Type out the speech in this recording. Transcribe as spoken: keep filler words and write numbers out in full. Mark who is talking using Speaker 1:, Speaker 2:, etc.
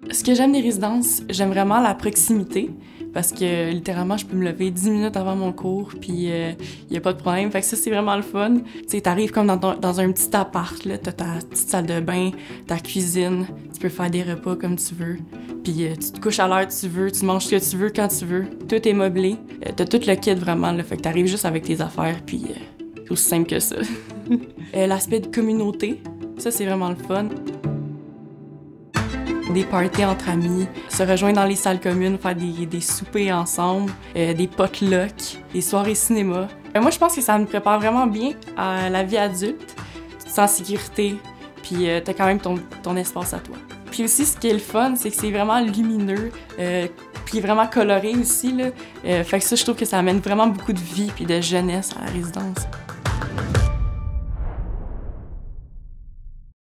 Speaker 1: Ce que j'aime des résidences, j'aime vraiment la proximité. Parce que littéralement, je peux me lever dix minutes avant mon cours, puis il euh, n'y a pas de problème. Fait que ça, c'est vraiment le fun. Tu sais, t'arrives comme dans, ton, dans un petit appart, là, t'as ta petite salle de bain, ta cuisine, tu peux faire des repas comme tu veux. Puis euh, tu te couches à l'heure que tu veux, tu manges ce que tu veux quand tu veux. Tout est meublé. Euh, t'as tout le kit vraiment, là. Fait que t'arrives juste avec tes affaires, puis euh, c'est aussi simple que ça. euh, L'aspect de communauté, ça, c'est vraiment le fun. Des parties entre amis, se rejoindre dans les salles communes, faire des, des soupers ensemble, euh, des potlucks, des soirées cinéma. Euh, moi, je pense que ça me prépare vraiment bien à la vie adulte. Tu te sens en sécurité, puis euh, t'as quand même ton, ton espace à toi. Puis aussi, ce qui est le fun, c'est que c'est vraiment lumineux, euh, puis vraiment coloré aussi, là. Euh, fait que ça, je trouve que ça amène vraiment beaucoup de vie puis de jeunesse à la résidence.